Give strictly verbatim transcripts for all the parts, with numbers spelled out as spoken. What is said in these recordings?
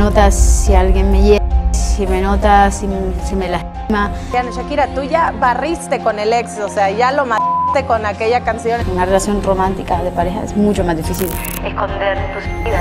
nota si alguien me hiere, si me nota si, si me lastima. Shakira, tú ya barriste con el ex, o sea, ya lo mataste con aquella canción. Una relación romántica de pareja es mucho más difícil esconder tus vidas.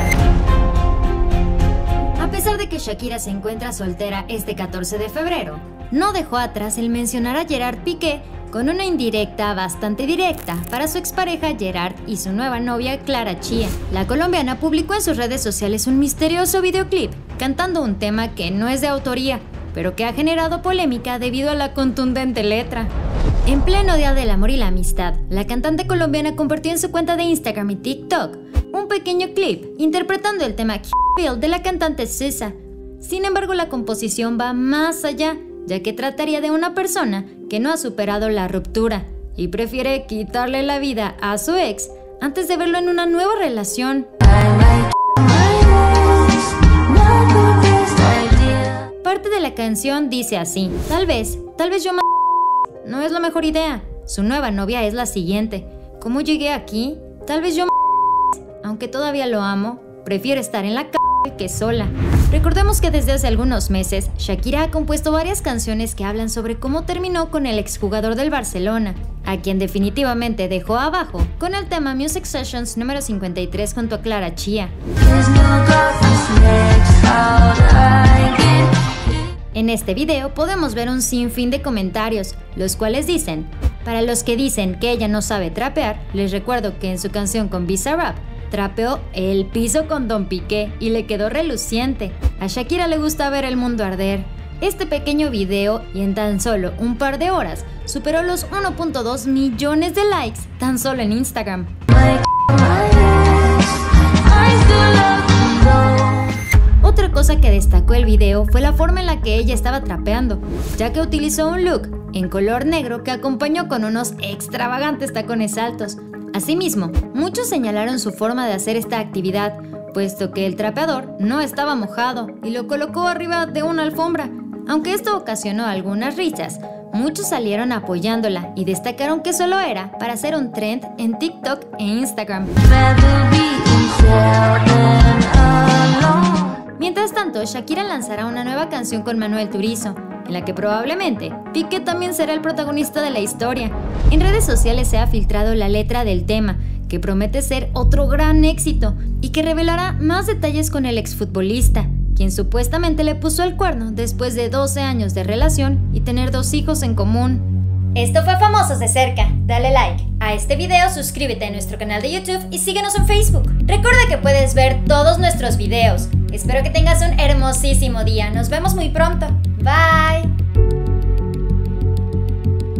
A pesar de que Shakira se encuentra soltera este catorce de febrero, no dejó atrás el mencionar a Gerard Piqué con una indirecta bastante directa para su expareja Gerard y su nueva novia Clara Chía. La colombiana publicó en sus redes sociales un misterioso videoclip cantando un tema que no es de autoría, pero que ha generado polémica debido a la contundente letra. En pleno Día del Amor y la Amistad, la cantante colombiana compartió en su cuenta de Instagram y TikTok un pequeño clip interpretando el tema Feel de la cantante S Z A. Sin embargo, la composición va más allá, ya que trataría de una persona que no ha superado la ruptura y prefiere quitarle la vida a su ex antes de verlo en una nueva relación. Parte de la canción dice así: tal vez, tal vez yo me... no es la mejor idea. Su nueva novia es la siguiente. ¿Cómo llegué aquí? Tal vez yo me... aunque todavía lo amo, prefiero estar en la cárcel que sola. Recordemos que desde hace algunos meses, Shakira ha compuesto varias canciones que hablan sobre cómo terminó con el exjugador del Barcelona, a quien definitivamente dejó abajo con el tema Music Sessions número cincuenta y tres junto a Clara Chía. En este video podemos ver un sinfín de comentarios, los cuales dicen: para los que dicen que ella no sabe trapear, les recuerdo que en su canción con Bizarrap trapeó el piso con Don Piqué y le quedó reluciente. A Shakira le gusta ver el mundo arder. Este pequeño video, y en tan solo un par de horas, superó los uno punto dos millones de likes tan solo en Instagram. Otra cosa que destacó el video fue la forma en la que ella estaba trapeando, ya que utilizó un look en color negro que acompañó con unos extravagantes tacones altos. Asimismo, muchos señalaron su forma de hacer esta actividad, puesto que el trapeador no estaba mojado y lo colocó arriba de una alfombra. Aunque esto ocasionó algunas risas, muchos salieron apoyándola y destacaron que solo era para hacer un trend en TikTok e Instagram. Mientras tanto, Shakira lanzará una nueva canción con Manuel Turizo, en la que probablemente Piqué también será el protagonista de la historia. En redes sociales se ha filtrado la letra del tema, que promete ser otro gran éxito y que revelará más detalles con el exfutbolista, quien supuestamente le puso el cuerno después de doce años de relación y tener dos hijos en común. Esto fue Famosos de Cerca. Dale like a este video, suscríbete a nuestro canal de YouTube y síguenos en Facebook. Recuerda que puedes ver todos nuestros videos. Espero que tengas un hermosísimo día. Nos vemos muy pronto.